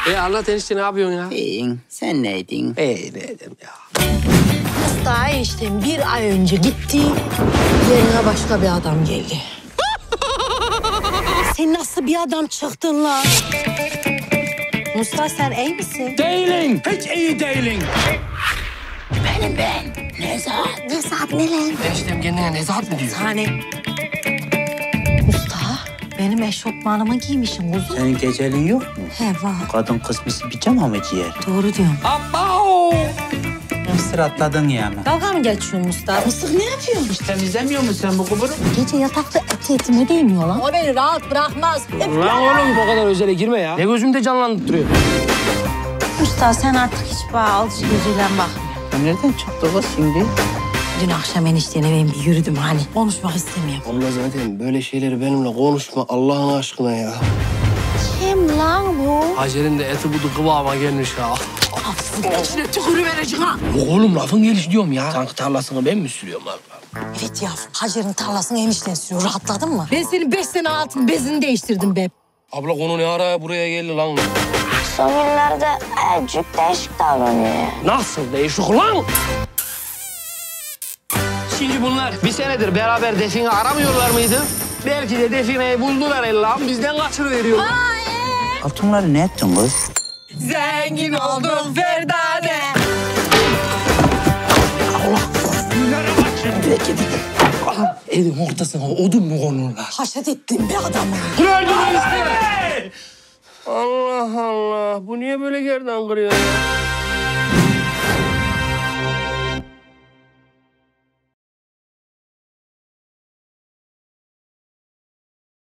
Anlat enişte, ne yapıyorsun ya? İyiyim. Sen neydin? Ne edeyim ya? Mustafa eniştem bir ay önce gitti. Yerine başka bir adam geldi. Sen nasıl bir adam çıktın lan? Mustafa sen iyi misin? Değilim. Hiç iyi değilim. Benim ben. Nezahat. Nezahat ne lan? Eniştem kendine Nezahat mı diyor? Hani? Mustafa benim eşofmanımı giymişim kuzum. Senin geceliğin yok mu? He var. Kadın kısmısı pijama mı giyer? Doğru diyorum. Abbao! Mısır atladın ya mı? Dalga mı geçiyorsun Mustafa? Mısır ne yapıyorsun? Temizlemiyor musun sen bu kuburu? Gece yatakta etime değmiyor lan. O beni rahat bırakmaz. Lan oğlum, o kadar özele girme ya. Ne gözümde canlandırıyor. Mustafa sen artık hiç bana alış gözüyle bakma. Ya nereden çıktı kız şimdi? Dün akşam eniştene ben bir yürüdüm hani. Konuşmak istemiyorum. Onunla zaten böyle şeyleri benimle konuşma Allah'ın aşkına ya. Kim lan bu? Hacer'in de eti budu kıvama gelmiş ya. İçine tükürüverecek ha. Yok oğlum, lafın gelişi diyorum ya. Sanki tarlasını ben mi sürüyorum abi? Evet ya, Hacer'in tarlasını enişten sürüyor. Rahatladın mı? Ben senin 5 sene altın bezini değiştirdim be. Abla konu ne ara buraya geldi lan? Son günlerde azıcık değişik davranıyor ya. Nasıl değişik lan? Şimdi bunlar bir senedir beraber Define aramıyorlar mıydı? Belki de Define'yi buldular Allah'ım, bizden kaçırıveriyor. Altınları ne ettin kız? Zengin oldum Ferdane. Evin ortasına odun mu konurlar? Haşet ettin be adamı. Allah Allah, bu niye böyle gerdan kırıyor ya?